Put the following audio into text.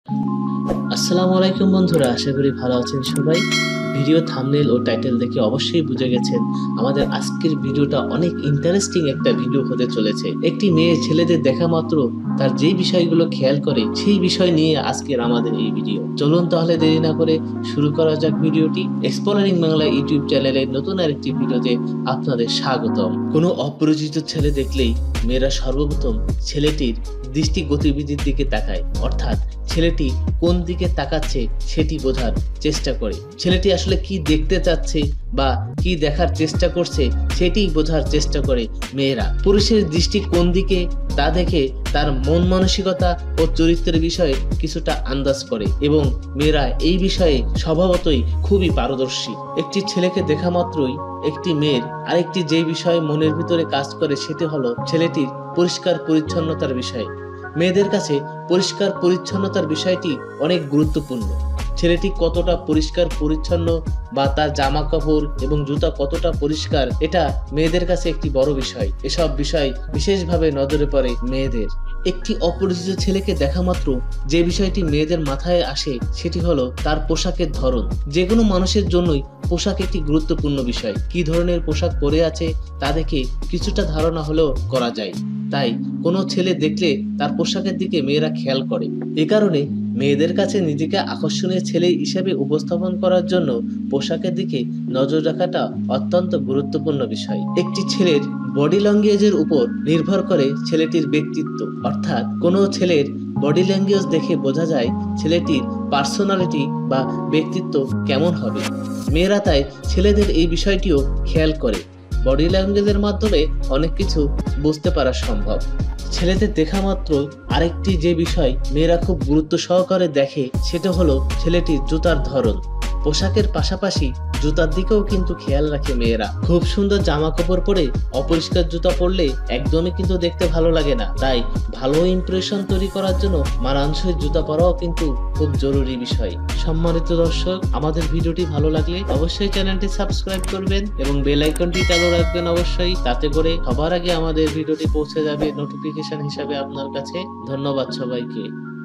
আসসালামু আলাইকুম বন্ধুরা, আশা করি ভালো আছেন সবাই। ভিডিও থাম্বনেল ও টাইটেল দেখে অবশ্যই বুঝে গেছেন আমাদের আজকের ভিডিওটা অনেক ইন্টারেস্টিং একটা ভিডিও হতে চলেছে। একটি মেয়ে ছেলেদের দেখা মাত্র তার যেই বিষয়গুলো খেয়াল করে সেই বিষয় নিয়ে আজকের আমাদের এই ভিডিও। চলুন তাহলে দেরি না করে শুরু করা যাক ভিডিওটি। এক্সপ্লোরিং বাংলা ইউটিউব চ্যানেলের নতুন আরেকটি ভিডিওতে আপনাদের স্বাগতম। কোনো অপরিচিত ছেলে দেখলেই মেয়েরা সর্বপ্রথম ছেলেটির দৃষ্টি গতিবিধির দিকে তাকায়, অর্থাৎ ছেলেটি কোন দিকে তাকাচ্ছে সেটি বোঝার চেষ্টা করে। ছেলেটি আসলে কি দেখতে চাচ্ছে বা কি দেখার চেষ্টা করছে সেটি বোঝার চেষ্টা করে মেয়েরা। পুরুষের দৃষ্টি কোন দিকে তা দেখে তার মন মানসিকতা ও চরিত্রের বিষয়ে কিছুটা আন্দাজ করে এবং মেয়েরা এই বিষয়ে স্বভাবতই খুবই পারদর্শী। একটি ছেলেকে দেখা মাত্রই একটি মেয়ের আরেকটি যে বিষয়ে মনের ভিতরে কাজ করে সেটি হলো ছেলেটির পরিষ্কার পরিচ্ছন্নতার বিষয়। মেয়েদের কাছে পরিষ্কার পরিচ্ছন্নতার বিষয়টি অনেক গুরুত্বপূর্ণ। ছেলেটি কতটা পরিষ্কার পরিচ্ছন্ন বা তার জামা কাপড় এবং জুতা কতটা পরিষ্কার, এটা মেয়েদের কাছে একটি বড় বিষয়। এসব বিষয় বিশেষভাবে নজরে পড়ে মেয়েদের। একটি অপরিচিত ছেলেকে দেখা মাত্র যে বিষয়টি মেয়েদের মাথায় আসে সেটি হলো তার পোশাকের ধরন। যে কোনো মানুষের জন্যই পোশাক একটি গুরুত্বপূর্ণ বিষয়। কি ধরনের পোশাক পরে আছে তা দেখে কিছুটা ধারণা হলেও করা যায়। তাই কোনো ছেলে দেখলে তার পোশাকের দিকে মেয়েরা খেয়াল করে। এ কারণে মেয়েদের কাছে নিজেকে আকর্ষণীয় ছেলে হিসেবে উপস্থাপন করার জন্য পোশাকের দিকে নজর রাখাটা অত্যন্ত গুরুত্বপূর্ণ বিষয়। একটি ছেলের বডি ল্যাঙ্গুয়েজের উপর নির্ভর করে ছেলেটির ব্যক্তিত্ব, অর্থাৎ কোনো ছেলের বডি ল্যাঙ্গুয়েজ দেখে বোঝা যায় ছেলেটির পার্সোনালিটি বা ব্যক্তিত্ব কেমন হবে। মেয়েরা তাই ছেলেদের এই বিষয়টিও খেয়াল করে। বডি ল্যাঙ্গুয়েজের মাধ্যমে অনেক কিছু বুঝতে পারা সম্ভব। ছেলেদের দেখা মাত্র আরেকটি যে বিষয় মেয়েরা খুব গুরুত্ব সহকারে দেখে সেটা হলো ছেলেটির জুতার ধরন। পোশাকের পাশাপাশি জুতার দিকেও কিন্তু খেয়াল রাখে মেয়েরা। খুব সুন্দর জামা কাপড় পরে অপরিষ্কার জুতা পরলে একদমই কিন্তু দেখতে ভালো লাগে না। তাই ভালো ইমপ্রেশন তৈরি করার জন্য মানানসই জুতা পরাও কিন্তু খুব জরুরি বিষয়। সম্মানিত দর্শক, আমাদের ভিডিওটি ভালো লাগলে অবশ্যই চ্যানেলটি সাবস্ক্রাইব করবেন এবং বেল আইকনটি চালু রাখবেন অবশ্যই, তাতে করে সবার আগে আমাদের ভিডিওটি পৌঁছে যাবে নোটিফিকেশন হিসাবে আপনার কাছে। ধন্যবাদ সবাইকে।